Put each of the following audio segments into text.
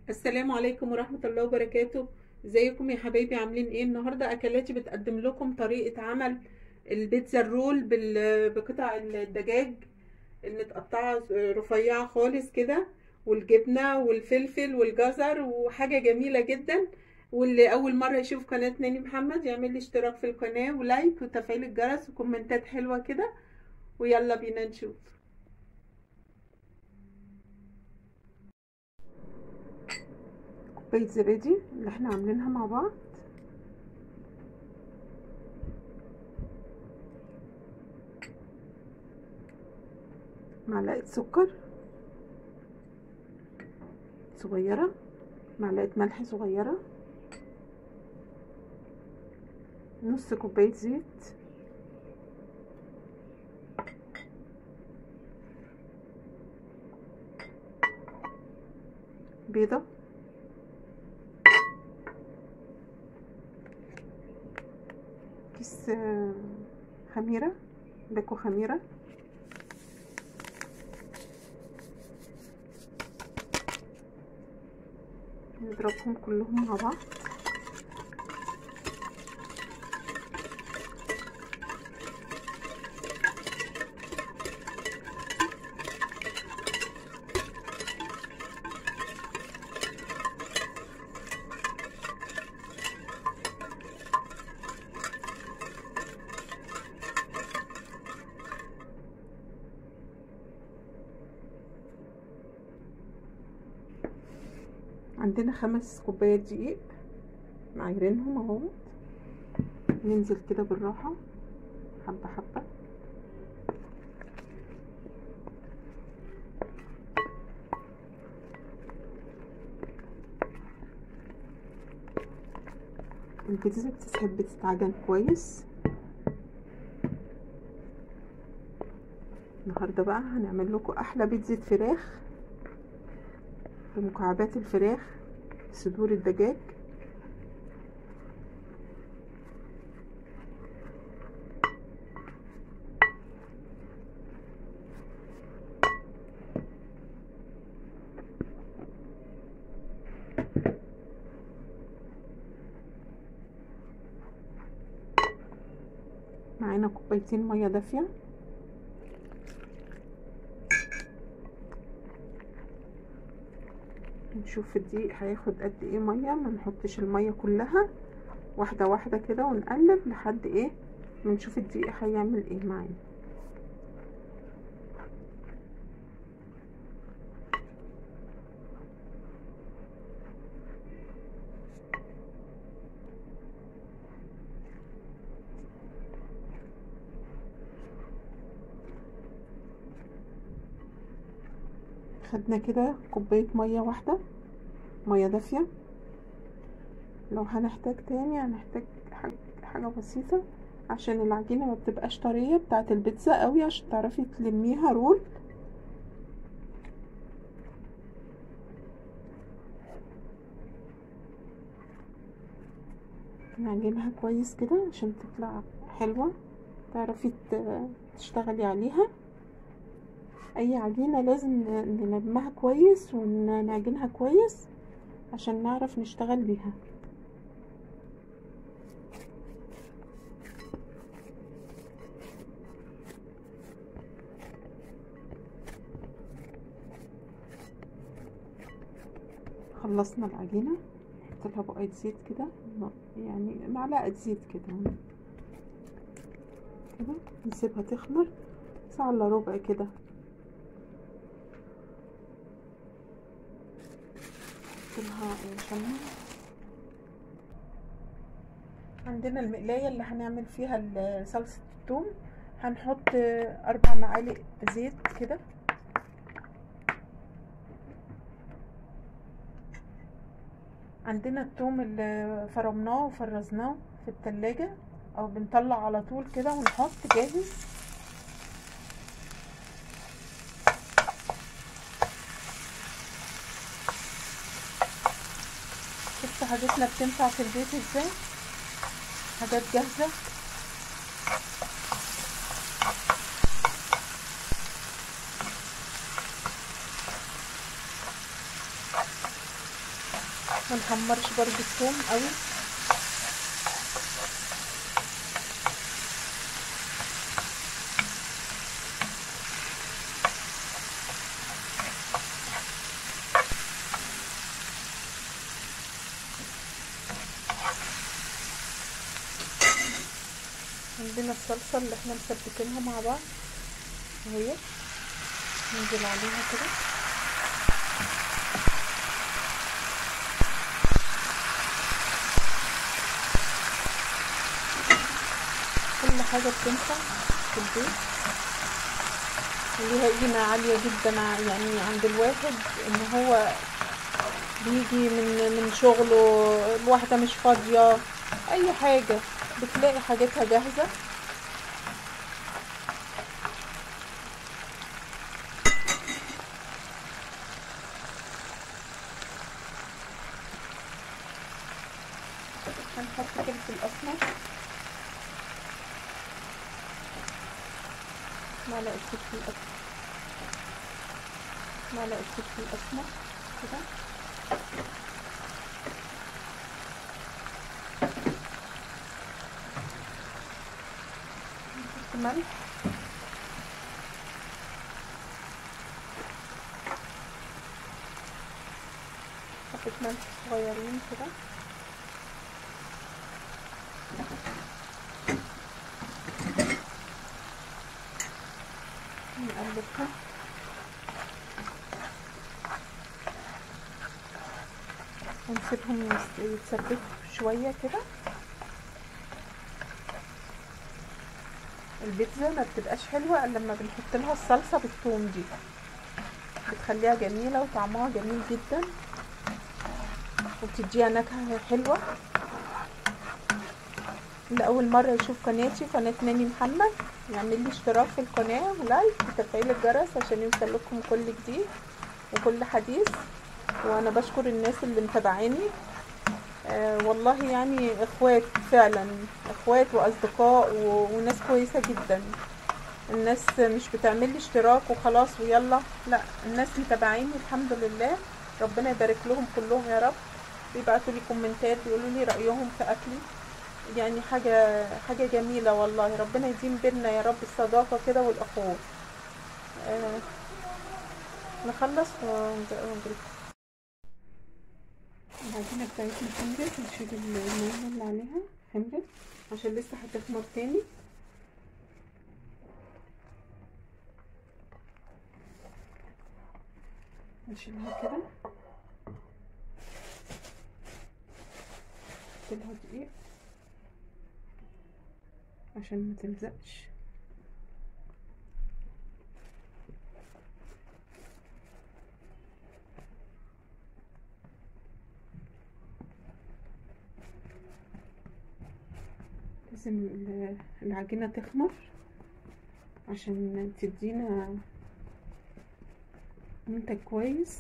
السلام عليكم ورحمة الله وبركاته. ازيكم يا حبايبي؟ عاملين ايه؟ النهاردة اكلاتي بتقدم لكم طريقة عمل البيتزا الرول بقطع الدجاج المتقطعة رفيعة خالص كده، والجبنة والفلفل والجزر، وحاجة جميلة جدا. واللي اول مرة يشوف قناة ناني محمد يعمل لي اشتراك في القناة ولايك وتفعيل الجرس وكومنتات حلوة كده. ويلا بينا نشوف. كوباية زبادي اللي احنا عاملينها مع بعض، معلقة سكر صغيرة، معلقة ملح صغيرة، نص كوباية زيت، بيضة، كيس خميرة، باكو خميرة، نضربهم كلهم مع بعض. عندنا 5 كوبايات دقيق معايرينهم اهو. ننزل كده بالراحة حبة حبة. البيتزا بتحب تتعجن كويس. النهارده بقى هنعمل لكم احلى بيتزا فراخ بمكعبات الفراخ، صدور الدجاج. معانا كوبايتين ميه دافيه، نشوف الدقيق هياخد قد ايه ميه. ما نحطش الميه كلها، واحده واحده كده ونقلب لحد ايه ما نشوف الدقيق هيعمل ايه معانا. خدنا كده كوبايه ميه واحده، ميه دافيه. لو هنحتاج تاني هنحتاج حاجه بسيطه عشان العجينه ما بتبقاش طريه بتاعه البيتزا قوي، عشان تعرفي تلميها رول. نعجنها كويس كده عشان تطلع حلوه، تعرفي تشتغلي عليها. اي عجينه لازم نلمها كويس ونعجنها كويس عشان نعرف نشتغل بيها. خلصنا العجينه، نحط لها بقيه زيت كده، يعني معلقه زيت كده كده، نسيبها تخمر ساعه الا ربع كده. نحط لها شمع. عندنا المقلايه اللي هنعمل فيها صلصه الثوم، هنحط 4 معالق زيت كده. عندنا الثوم اللي فرمناه وفرزناه في التلاجة، او بنطلع على طول كده ونحط جاهز. شفتوا حاجتنا بتنفع في البيت ازاي؟ حاجات جاهزة. ما نحمرش برضو الثوم قوي. عندنا الصلصه اللي احنا مسبكينها مع بعض اهي، ننزل عليها كده. كل حاجه بتنفع في البيت وليها قيمه عاليه جدا يعني عند الواحد، ان هو بيجي من شغله، الواحده مش فاضيه اي حاجه بتلاقي حاجتها جاهزه. هنحط فلفل اسمر، معلقه فلفل اسمر، معلقه فلفل اسمر كده. نحط ملح، حبه ملح صغيرين كده. نقلبها ونسيبهم يتسبكوا شويه كده. البيتزا ما بتبقاش حلوه الا لما بنحط لها الصلصه بالثوم دي، بتخليها جميله وطعمها جميل جدا وبتديها نكهه حلوه. اللي اول مره يشوف قناتي قناه ناني محمد يعمل لي اشتراك في القناه ولايك وتفعيل الجرس عشان يوصل لكم كل جديد وكل حديث. وانا بشكر الناس اللي متابعاني، والله يعني اخوات فعلا، اخوات واصدقاء وناس كويسه جدا. الناس مش بتعمل لي اشتراك وخلاص ويلا، لا، الناس متابعيني الحمد لله، ربنا يبارك لهم كلهم يا رب. بيبعتوا لي كومنتات يقولوا لي رايهم في اكلي، يعني حاجه جميله والله. ربنا يديم بينا يا رب الصداقه كده والاخوه. نخلص ونجري. العجينه بتاعتنا خمرت، نشيل الميه اللي عليها، خمرت عشان لسه هتخمر تاني. نشيلها كده، نحطلها دقيق عشان ما تلزقش. لازم العجينة تخمر عشان تدينا منتج كويس.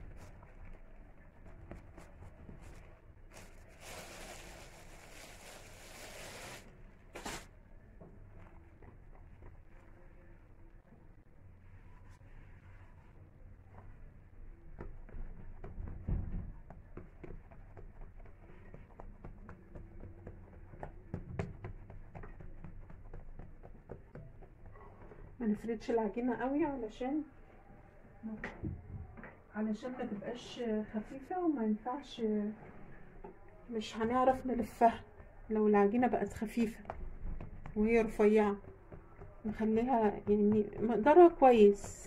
ما نفردش العجينة قوي علشان ما تبقاش خفيفة، وما ينفعش، مش هنعرف نلفها لو العجينة بقت خفيفة وهي رفيعة. نخليها يعني مقدارها كويس.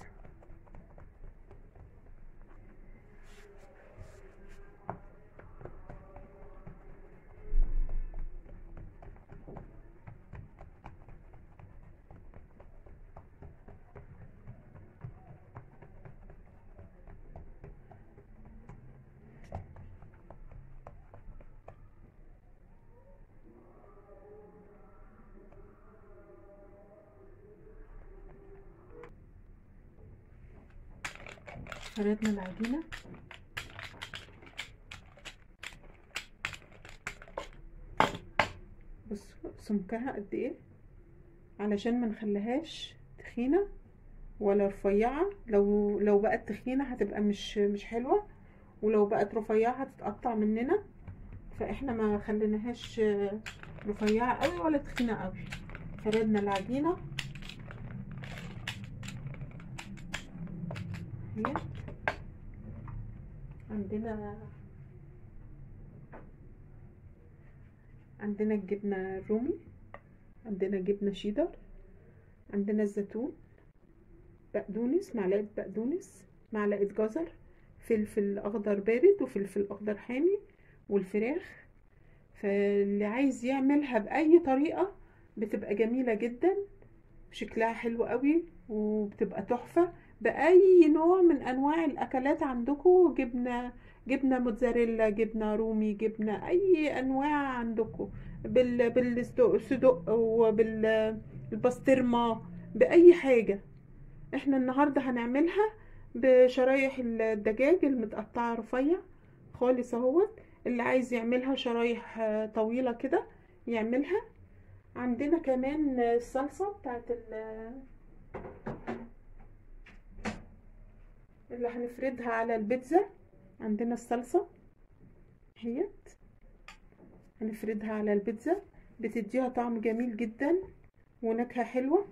فردنا العجينة، بصوا سمكها قد ايه علشان ما نخليهاش تخينة ولا رفيعة. لو بقت تخينة هتبقى مش حلوة، ولو بقت رفيعة هتتقطع مننا، فاحنا ما خليناهاش رفيعة قوي ولا تخينة قوي. فردنا العجينة هي. عندنا الجبنة الرومي، عندنا جبنة شيدر، عندنا الزيتون، بقدونس، معلقة بقدونس، معلقة جزر، فلفل اخضر بارد وفلفل اخضر حامي، والفراخ. فاللي عايز يعملها بأي طريقة بتبقى جميلة جدا، شكلها حلو قوي وبتبقى تحفة. بأي نوع من أنواع الأكلات عندكم، جبنة موتزاريلا، جبنة رومي، جبنة أي أنواع عندكم، بالصدق وبالبسطرمة، بأي حاجة. احنا النهاردة هنعملها بشرايح الدجاج المتقطعة رفيع خالص اهوت. اللي عايز يعملها شرايح طويلة كده يعملها. عندنا كمان الصلصة بتاعت اللي هنفردها على البيتزا. عندنا الصلصة هيت هنفردها على البيتزا، بتديها طعم جميل جدا ونكهة حلوة.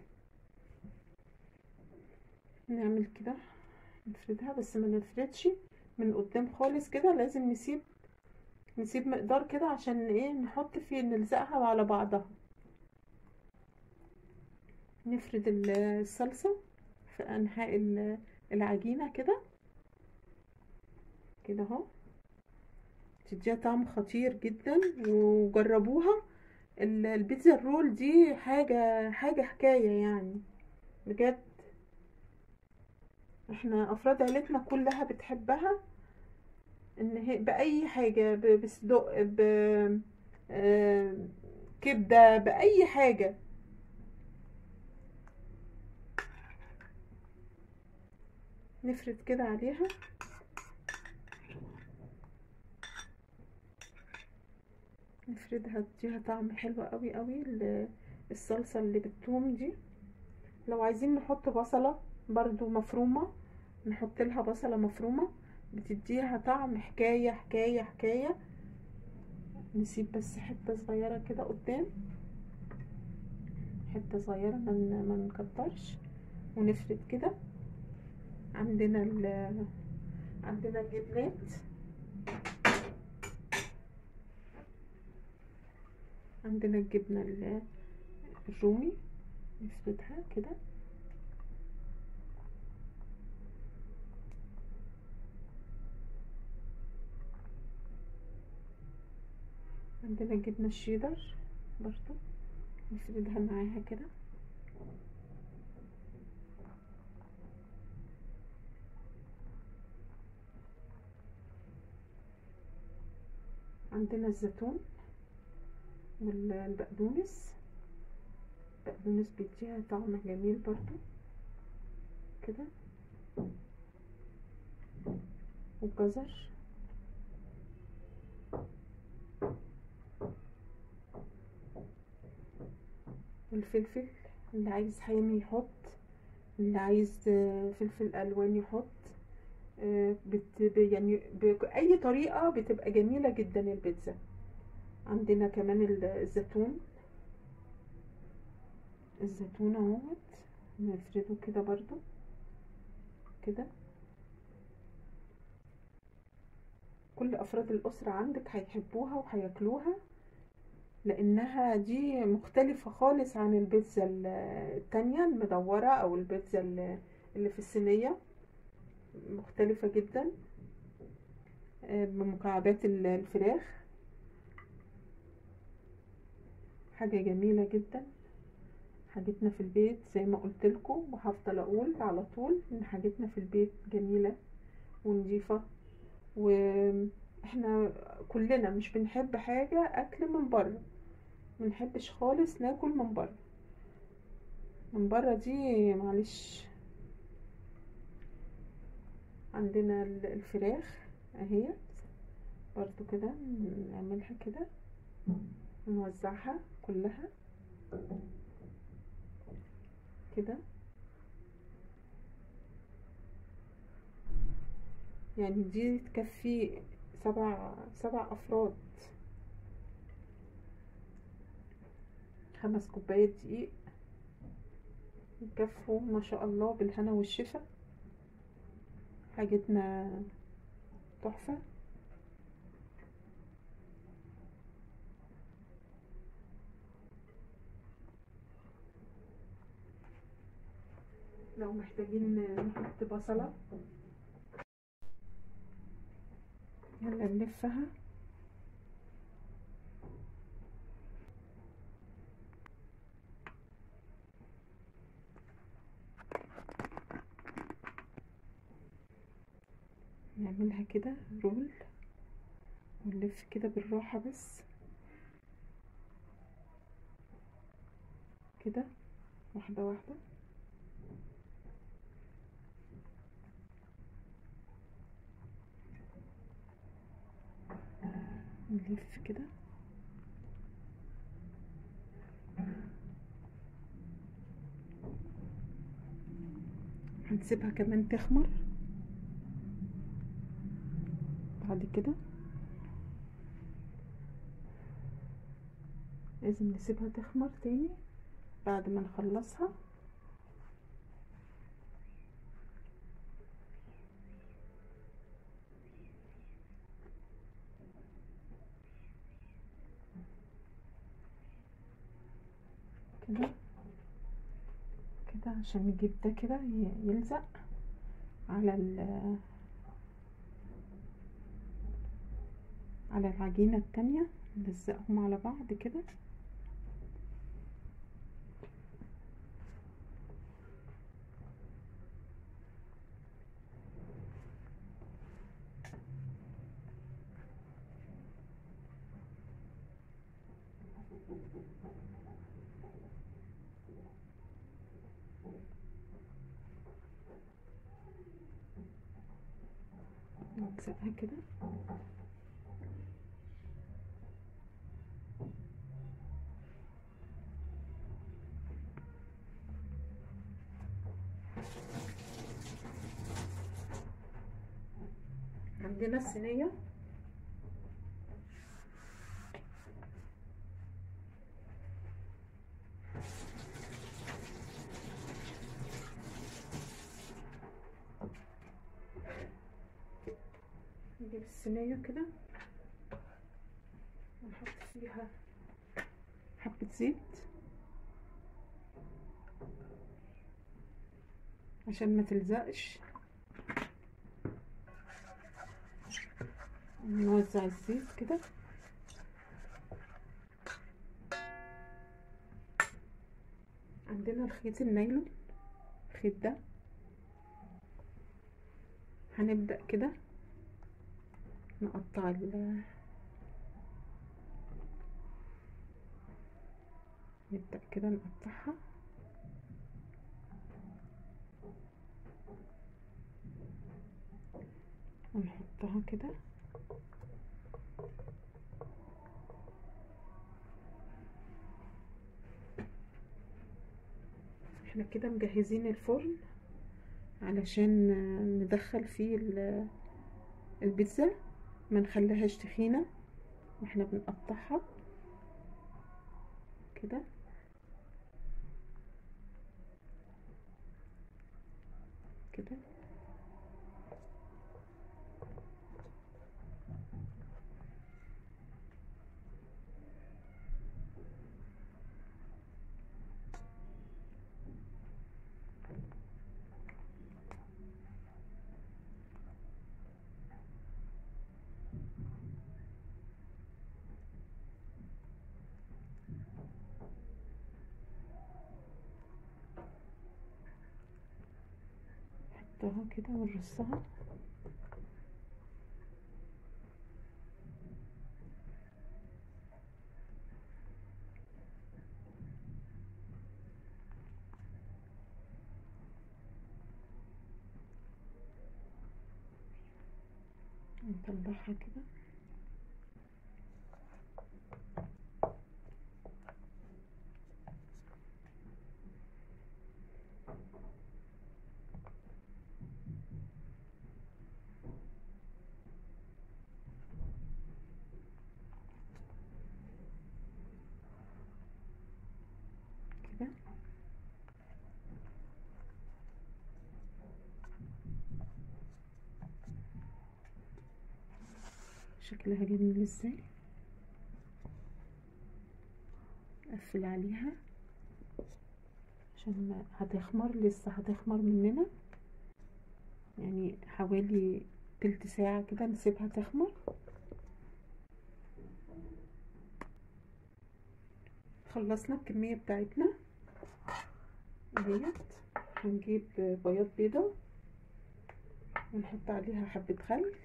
نعمل كده، نفردها بس ما نفردش من قدام خالص كده، لازم نسيب مقدار كده عشان ايه نحط فيه نلزقها على بعضها. نفرد الصلصة في انحاء العجينة كده كده اهو، تديها طعم خطير جدا. وجربوها، البيتزا الرول دي حاجة حكاية يعني بجد. احنا افراد عيلتنا كلها بتحبها، ان هي باي حاجة، بصدق، آه، كبدة، باي حاجة. نفرد كده عليها، نفردها تديها طعم حلو قوي قوي. الصلصة اللي بالثوم دي، لو عايزين نحط بصلة برضو مفرومة نحط لها بصلة مفرومة، بتديها طعم حكاية حكاية حكاية. نسيب بس حتة صغيرة كده قدام، حتة صغيرة ما نكترش، ونفرد كده. عندنا عندنا الجبنات، عندنا الجبنة الرومي، نفردها كده. عندنا الجبنة الشيدر برضو، نفردها معاها كده. عندنا الزيتون والبقدونس، البقدونس بيديها طعم جميل برضو كده، والجزر. والفلفل، اللي عايز حامي يحط، اللي عايز فلفل الوان يحط. يعني بأي طريقة بتبقى جميلة جدا البيتزا. عندنا كمان الزيتون اهوت، نفرده كده برضو كده. كل افراد الاسرة عندك هيحبوها وهياكلوها، لانها دي مختلفة خالص عن البيتزا التانية المدورة او البيتزا اللي في الصينية، مختلفة جدا. بمكعبات الفراخ، حاجة جميلة جدا. حاجتنا في البيت زي ما قلت لكم، وهفضل اقول على طول ان حاجتنا في البيت جميلة ونظيفة. واحنا كلنا مش بنحب حاجة اكل من بره، منحبش خالص ناكل من بره. من بره دي معلش. عندنا الفراخ اهي برضو كده، نعملها كده، نوزعها كلها كده. يعني دي تكفي سبع افراد. 5 كوبايات دقيق يكفوا ما شاء الله، بالهنا والشفا. حاجتنا تحفة. لو محتاجين نحط بصلة، يلا نلفها. نعملها كده رول ونلف كده بالراحة، بس كده واحدة واحدة. نلف كده. هنسيبها كمان تخمر. بعد كده لازم نسيبها تخمر تاني بعد ما نخلصها. كده كده عشان نجيب ده كده يلزق على العجينة التانية. نلزقهم على بعض كده. نلزقها كده. عندنا الصينية، نجيب الصينية كده ونحط فيها حبة زيت عشان ما تلزقش. نوزع الزيت كده. عندنا الخيط النايلون، الخيط ده هنبدأ كده نقطع نبدأ كده نقطعها. ونحطها كده. احنا كده مجهزين الفرن علشان ندخل فيه البيتزا، ما نخليهاش تخينة واحنا بنقطعها كده. كده نحطها كده ونرصها. نطلعها كده. شكلها جميل ازاي. اقفل عليها عشان هتخمر، لسه هتخمر مننا، يعني حوالي تلت ساعة كده نسيبها تخمر. خلصنا الكمية بتاعتنا اهيت. هنجيب بياض بيضة ونحط عليها حبة خل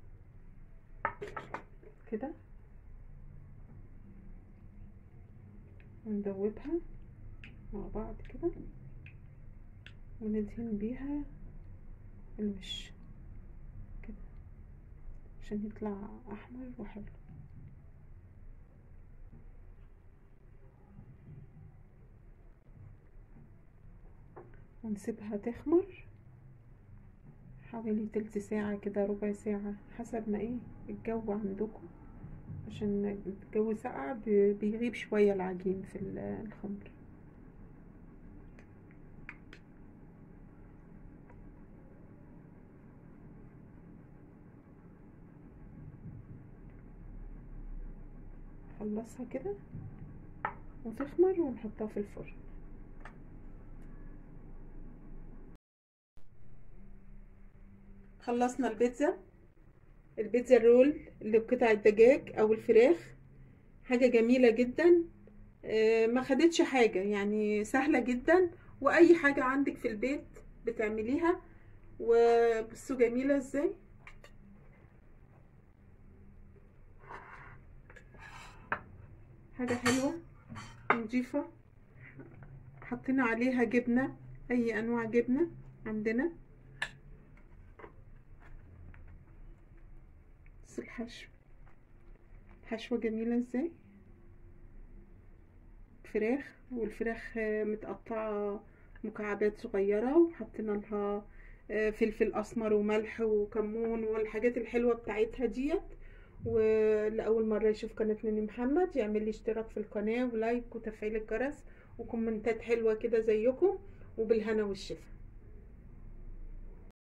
كده وندوبها مع بعض كده وندهن بيها الوش كده عشان يطلع احمر وحلو. ونسيبها تخمر حوالي تلت ساعة كده، ربع ساعة، حسب ما ايه الجو عندكم، عشان الجو ساقع بيغيب شوية العجين في الخمر. نخلصها كده وتخمر ونحطها في الفرن. خلصنا البيتزا الرول اللي بقطع الدجاج او الفراخ. حاجة جميلة جدا، ما خدتش حاجة، يعني سهلة جدا، واي حاجة عندك في البيت بتعمليها. وبصوا جميلة ازاي. حاجة حلوة نضيفة. حطينا عليها جبنة، اي انواع جبنة عندنا. بس الحشوة جميلة ازاي. فراخ، والفراخ متقطعة مكعبات صغيرة، وحطينا لها فلفل اسمر وملح وكمون والحاجات الحلوة بتاعتها ديت. ولأول مرة يشوف قناة نيني محمد يعمل لي اشتراك في القناة ولايك وتفعيل الجرس وكومنتات حلوة كده زيكم، وبالهنا والشفا.